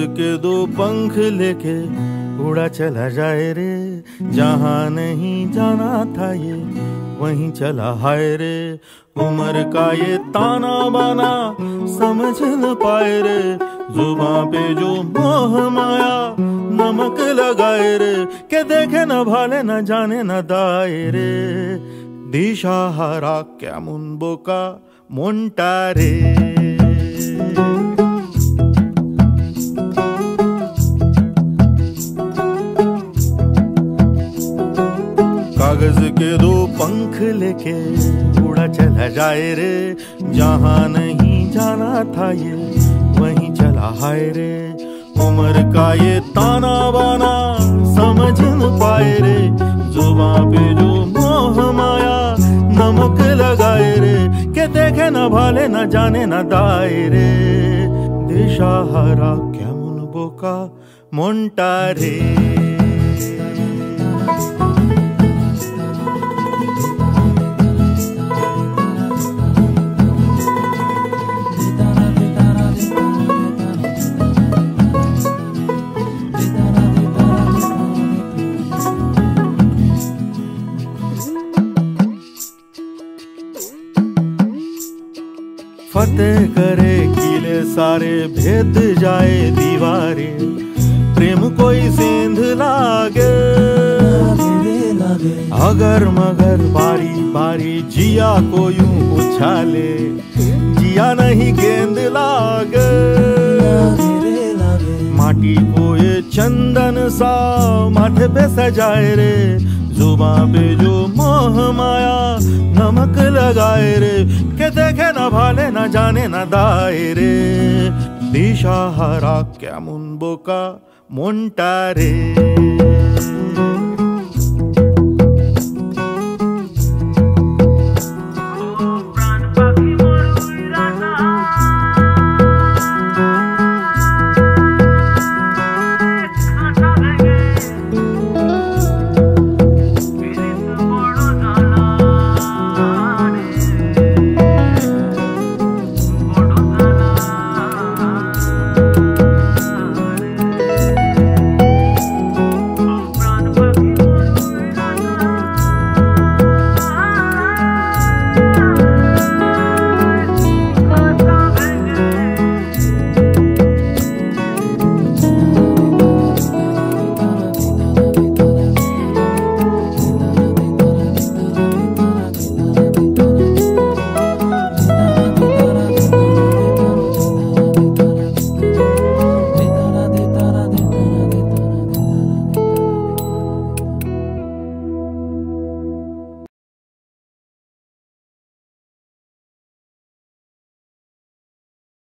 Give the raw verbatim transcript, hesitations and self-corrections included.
के दो पंख लेके उड़ा चला जाए रे, जहाँ नहीं जाना था ये वहीं चला हाय रे। उम्र का ये ताना बाना समझ न पाए रे, जुबां पे जो मोह माया नमक लगाए रे, के देखे न भाले न जाने न दाए रे। दिशाहारा क्या मुनबोका मोंटा रे। कागज के दो पंख लेके उड़ा चला जाए रे, जहाँ नहीं जाना था ये वहीं चला हाय रे। उम्र का ये ताना बाना समझ न पाए रे, जुबां पे जो मोह माया नमक लगाए रे, के देखे न भाले न जाने न दाए रे। दिशाहारा क्या मुनबोका मोंटा रे। फतेह करे किले सारे, भेद जाए दीवारें, प्रेम कोई सेंध लागे अगर मगर बारी बारी जिया को यूं उछाले, जिया नहीं गेंद लागे। माटी को ये चंदन सा माथे पे सजाए रे, जुबां पे जो मोह माया नमक लगाए रे, के देखे न भाले न जाने न दाए रे। दिशाहारा क्या मुनबोका मोंटा रे।